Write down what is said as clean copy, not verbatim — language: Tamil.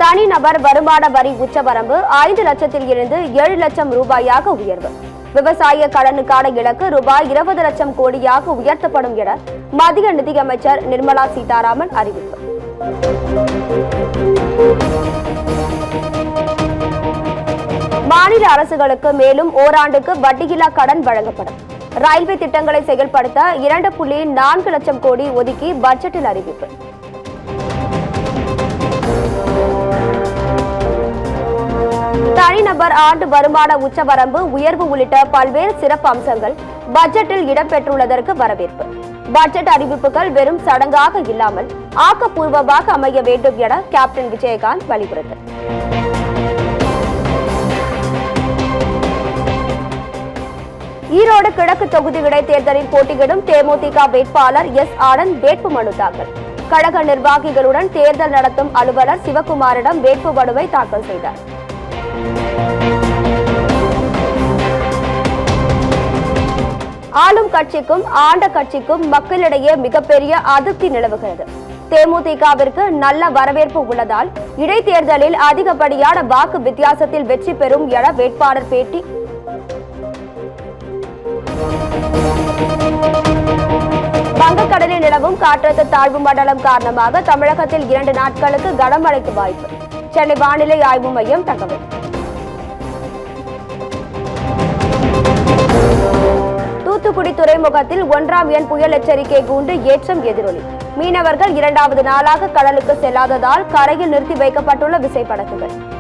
தனிநபர் வருமான வரி உச்சவரம்பு 5 லட்சத்தில் இருந்து 7 லட்சம் ரூபாயாக உயர்வு. விவசாய கடனுக்கான இலக்கு ரூபாய் 20 லட்சம் கோடியாக உயர்த்தப்படும் என மத்திய நிதியமைச்சர் நிர்மலா சீதாராமன் அறிவிப்பு. மாநில அரசுகளுக்கு மேலும் ஓராண்டுக்கு வட்டியில்லா கடன் வழங்கப்படும். ரயில்வே திட்டங்களை செயல்படுத்த 2.4 லட்சம் கோடி ஒதுக்கி பட்ஜெட்டில் அறிவிப்பு. தனிநபர் ஆண்டு வருமான உச்சவரம்பு உயர்வு உள்ளிட்ட பல்வேறு சிறப்பு அம்சங்கள் பட்ஜெட்டில் இடம்பெற்றுள்ளதற்கு வரவேற்பு. பட்ஜெட் அறிவிப்புகள் வெறும் சடங்காக இல்லாமல் ஆக்கப்பூர்வமாக அமைய வேண்டும் என கேப்டன் விஜயகாந்த் வலியுறுத்தல். ஈரோடு கிழக்கு தொகுதி இடைத்தேர்தலில் போட்டியிடும் தேமுதிக வேட்பாளர் எஸ். ஆனந்த் வேட்புமனு தாக்கல். கழக நிர்வாகிகளுடன் தேர்தல் நடத்தும் அலுவலர் சிவக்குமாரிடம் வேட்புமனுவை தாக்கல் செய்தார். ஆளும் கட்சிக்கும் ஆண்ட கட்சிக்கும் மக்களிடையே மிகப்பெரிய அதிருப்தி நிலவுகிறது. தேமுதிகவிற்கு நல்ல வரவேற்பு உள்ளதால் இடைத்தேர்தலில் அதிகப்படியான வாக்கு வித்தியாசத்தில் வெற்றி பெறும் என வேட்பாளர் பேட்டி. வங்கக்கடலில் நிலவும் காற்றழுத்த தாழ்வு மண்டலம் காரணமாக தமிழகத்தில் 2 நாட்களுக்கு கனமழைக்கு வாய்ப்பு. சென்னை வானிலை ஆய்வு மையம் தகவல். தூத்துக்குடி துறைமுகத்தில் 1ஆம் எண் புயல் எச்சரிக்கை கூண்டு ஏற்றம் எதிரொலி. மீனவர்கள் 2வது நாளாக கடலுக்கு செல்லாததால் கரையில் நிறுத்தி வைக்கப்பட்டுள்ள விசைப்படகுகள்.